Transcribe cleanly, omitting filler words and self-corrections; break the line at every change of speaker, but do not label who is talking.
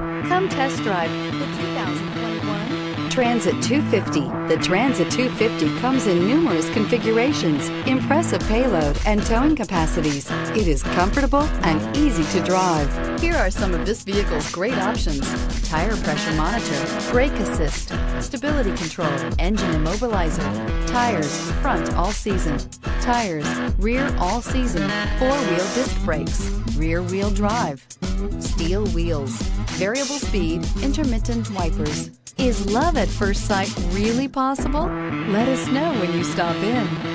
Come test drive the 2021 Transit 250. The Transit 250 comes in numerous configurations, impressive payload, and towing capacities. It is comfortable and easy to drive. Here are some of this vehicle's great options: tire pressure monitor, brake assist, stability control, engine immobilizer, tires front all season, tires rear all season, four-wheel disc brakes, rear wheel drive, steel wheels, variable speed, intermittent wipers. Is love at first sight really possible? Let us know when you stop in.